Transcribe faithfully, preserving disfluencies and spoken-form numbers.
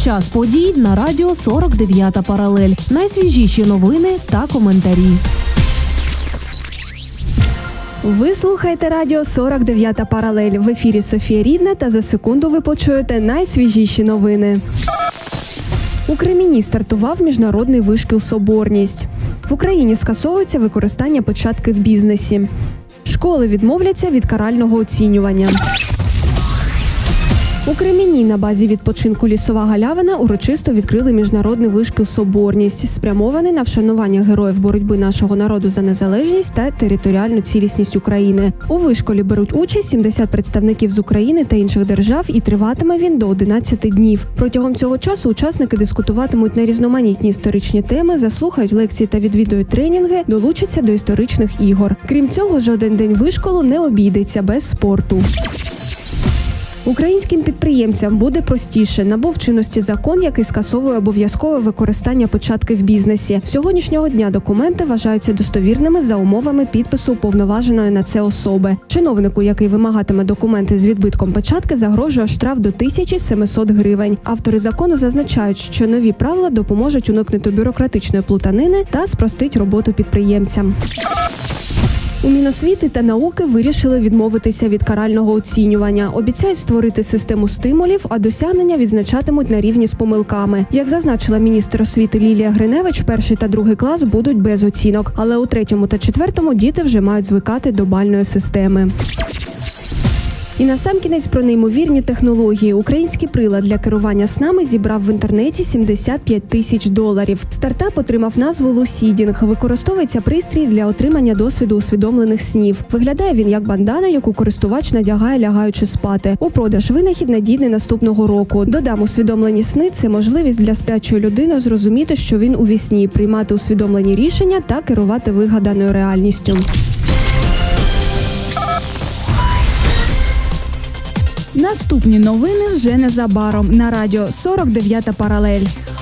Час подій на радіо сорок дев'ята паралель. Найсвіжіші новини та коментарі. Ви слухаєте радіо сорок дев'ята паралель. В ефірі Софія Рідна, та за секунду ви почуєте найсвіжіші новини. У Креміні стартував міжнародний вишкіл «Соборність». В Україні скасовується використання печатки в бізнесі. Школи відмовляться від карального оцінювання. У Креміні на базі відпочинку «Лісова галявина» урочисто відкрили міжнародний вишкіл «Соборність», спрямований на вшанування героїв боротьби нашого народу за незалежність та територіальну цілісність України. У вишколі беруть участь сімдесят представників з України та інших держав, і триватиме він до одинадцяти днів. Протягом цього часу учасники дискутуватимуть на різноманітні історичні теми, заслухають лекції та відвідують тренінги, долучаться до історичних ігор. Крім цього, жоден день вишколу не обійдеться без спорту. Українським підприємцям буде простіше. Набув чинності закон, який скасовує обов'язкове використання печатки в бізнесі. З сьогоднішнього дня документи вважаються достовірними за умовами підпису уповноваженої на це особи. Чиновнику, який вимагатиме документи з відбитком печатки, загрожує штраф до тисячі сімсот гривень. Автори закону зазначають, що нові правила допоможуть уникнути бюрократичної плутанини та спростить роботу підприємцям. У Міносвіти та науки вирішили відмовитися від карального оцінювання. Обіцяють створити систему стимулів, а досягнення відзначатимуть на рівні з помилками. Як зазначила міністр освіти Лілія Гриневич, перший та другий клас будуть без оцінок, але у третьому та четвертому діти вже мають звикати до бальної системи. І насамкінець про неймовірні технології. Український прилад для керування снами зібрав в інтернеті сімдесят п'ять тисяч доларів. Стартап отримав назву Лусідінг. Використовується пристрій для отримання досвіду усвідомлених снів. Виглядає він як бандана, яку користувач надягає, лягаючи спати. У продаж винахід надійний наступного року. Додам, усвідомлені сни – це можливість для сплячої людини зрозуміти, що він у вісні, приймати усвідомлені рішення та керувати вигаданою реальністю. Наступні новини вже незабаром на радіо сорок дев'ята паралель.